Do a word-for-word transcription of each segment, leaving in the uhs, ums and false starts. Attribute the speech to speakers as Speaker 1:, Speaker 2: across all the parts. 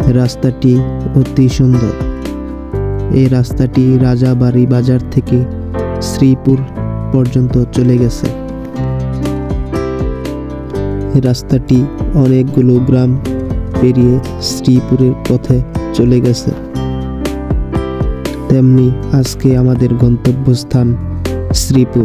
Speaker 1: রাস্তাটি অতি সুন্দর। এই রাস্তাটি রাজাবাড়ি বাজার থেকে শ্রীপুর পর্যন্ত চলে গেছে। রাস্তাটি অনেকগুলো গ্রাম পেরিয়ে শ্রীপুরের পথে চলে গেছে। তেমনি আজকে আমাদের গন্তব্যস্থান শ্রীপুর।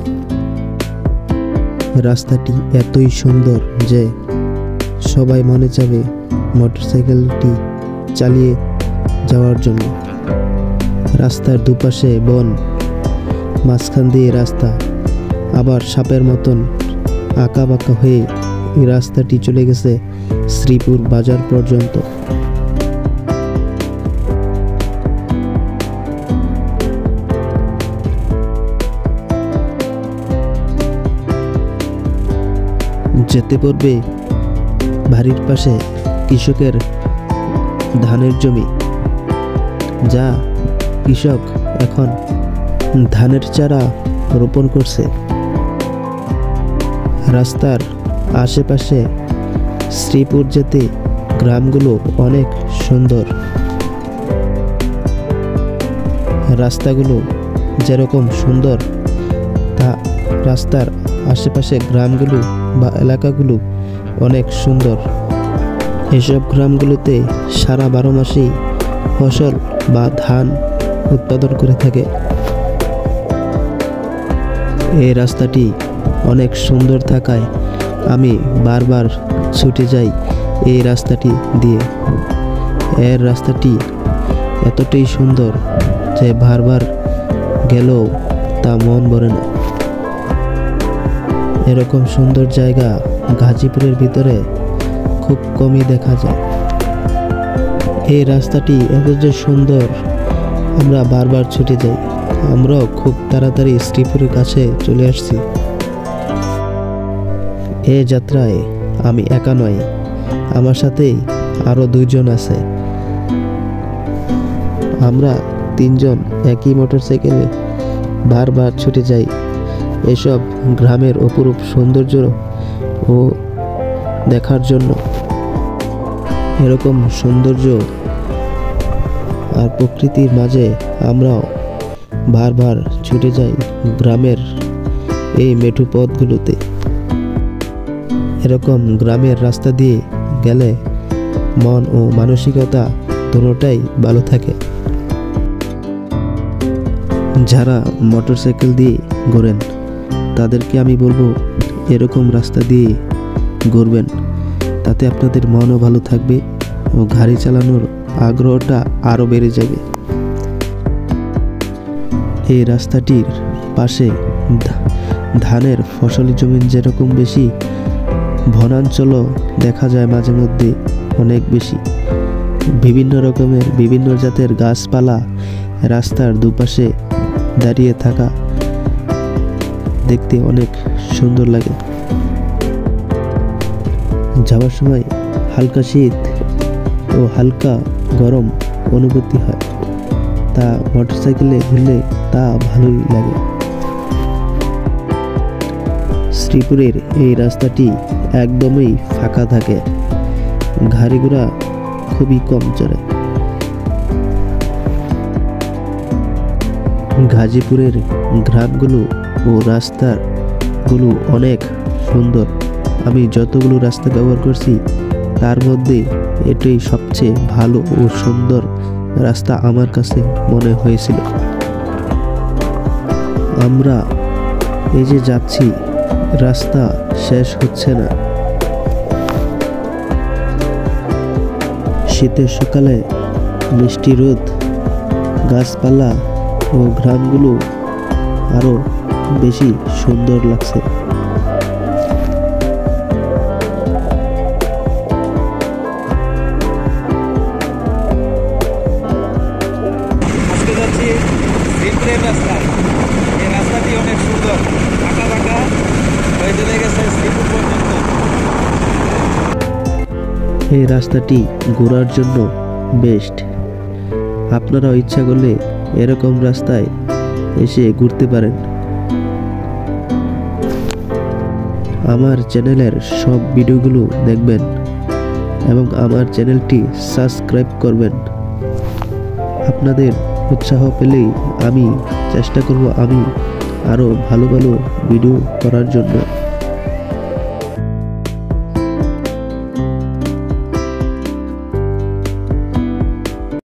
Speaker 1: রাস্তাটি এতই সুন্দর যে সবাই মনে চাবে মোটরসাইকেলটি চালিয়ে যাওয়ার জন্য। রাস্তার দুপাশে বন, মাঝখান দিয়ে রাস্তা, আবার সাপের মতন আঁকা বাঁকা হয়ে এই রাস্তাটি চলে গেছে শ্রীপুর বাজার পর্যন্ত। যেতে পড়বে বাড়ির পাশে কৃষকের ধানের জমি, যা কৃষক এখন ধানের চারা রোপণ করছে। রাস্তার আশেপাশে শ্রীপুর যেতে গ্রামগুলো অনেক সুন্দর। রাস্তাগুলো যেরকম সুন্দর, তা রাস্তার আশেপাশে গ্রামগুলো বা এলাকাগুলো অনেক সুন্দর। এসব গ্রামগুলোতে সারা বারো মাসেই ফসল বা ধান উৎপাদন করে থাকে। এই রাস্তাটি অনেক সুন্দর থাকায় আমি বারবার ছুটে যাই এই রাস্তাটি দিয়ে। এর রাস্তাটি এতটাই সুন্দর যে বারবার গেলেও তা মন ভরে না। এরকম সুন্দর জায়গা গাজীপুরের ভিতরে খুব কমই দেখা যায়। এই রাস্তাটি এত যে সুন্দর, আমরা বারবার ছুটে যাই। আমরাও খুব তাড়াতাড়ি শ্রীপুরের কাছে চলে আসছি। এ যাত্রায় আমি একা নয়, আমার সাথেই আরো দুইজন আছে। আমরা তিনজন একই মোটরসাইকেলে বারবার ছুটে যাই এসব গ্রামের অপরূপ সৌন্দর্য ও দেখার জন্য। এরকম সৌন্দর্য আর প্রকৃতির মাঝে আমরাও বারবার ছুটে যাই গ্রামের এই মেঠু পথগুলোতে। এরকম গ্রামের রাস্তা দিয়ে গেলে মন ও মানসিকতা দুটোটাই ভালো থাকে। যারা মোটরসাইকেল দিয়ে ঘোরেন তাদেরকে আমি বলবো এরকম রাস্তা দিয়ে ঘুরবেন, তাতে আপনাদের মনও ভালো থাকবে ও গাড়ি চালানোর আগ্রহটা আরও বেড়ে যাবে। এই রাস্তাটির পাশে ধানের ফসলি জমি যেরকম বেশি, বনাঞ্চলও দেখা যায় মাঝে মধ্যে অনেক বেশি। বিভিন্ন রকমের বিভিন্ন জাতের গাছপালা রাস্তার দুপাশে দাঁড়িয়ে থাকা দেখতে অনেক সুন্দর লাগে। যাওয়ার সময় হালকা শীত ও হালকা গরম অনুভূতি হয়, তা মোটরসাইকেলে ঘুরলে তা ভালোই লাগে। শ্রীপুরের এই রাস্তাটি একদমই ফাঁকা থাকে, গাড়ি ঘোড়া খুবই কম চলে। গাজীপুরের গ্রামগুলো ও রাস্তাগুলো অনেক সুন্দর। আমি যতগুলো রাস্তা ব্যবহার করছি তার মধ্যে এটাই সবচেয়ে ভালো ও সুন্দর রাস্তা আমার কাছে মনে হয়েছিল। আমরা এই যে যাচ্ছি, রাস্তা শেষ হচ্ছে না। শীতের সকালে মিষ্টি রোদ, গাছপালা ও গ্রামগুলো আরো বেশি সুন্দর লাগছে।
Speaker 2: আজকে যাচ্ছি শ্রীপুরের রাস্তায়। এই রাস্তাটি অনেক সুন্দর, আঁকা বাঁকা হয়ে চলে গেছে শ্রীপুর পর্যন্ত।
Speaker 1: এই রাস্তাটি ঘোরার জন্য বেস্ট। আপনারাও ইচ্ছা করলে এরকম রাস্তায় এসে ঘুরতে পারেন। আমার চ্যানেলের সব ভিডিওগুলো দেখবেন, এবং আমার চ্যানেলটি সাবস্ক্রাইব করবেন। আপনাদের উৎসাহ পেলেই আমি চেষ্টা করব আমি আরও ভালো ভালো ভিডিও করার জন্য।